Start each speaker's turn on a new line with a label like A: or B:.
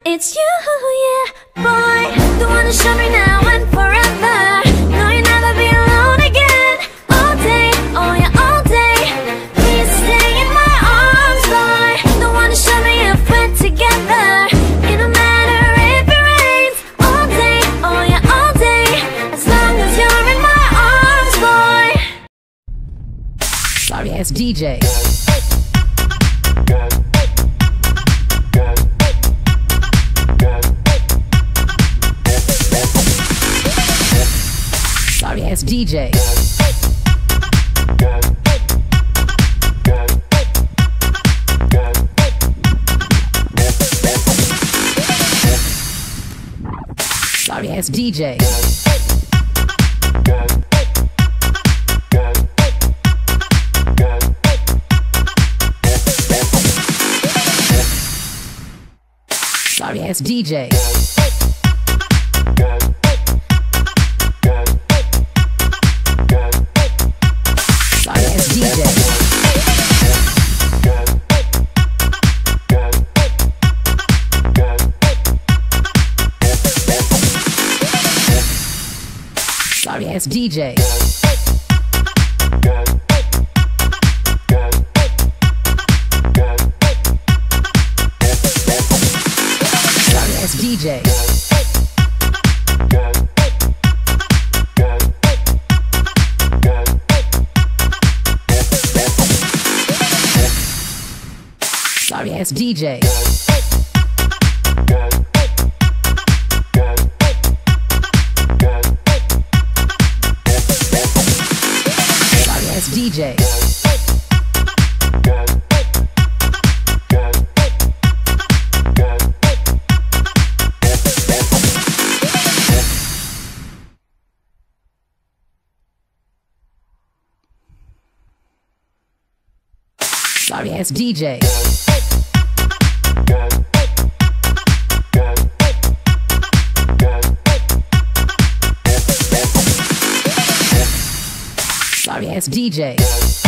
A: It's you, yeah, boy. The one to show me now and forever. No, you'll never be alone again. All day, oh yeah, all day. Please stay in my arms, boy. The one to show me if we're together. It don't matter if it rains. All day, oh yeah, all day. As long as you're in my arms, boy.
B: Sorry ass DJ. Sorry ass DJ. Sorry ass DJ. Sorry ass DJ. Sorry ass DJ. Sorry ass DJ. Sorry ass DJ. Sorry ass DJ. Sorry ass DJ. Sorry ass DJ. Sorry ass DJ.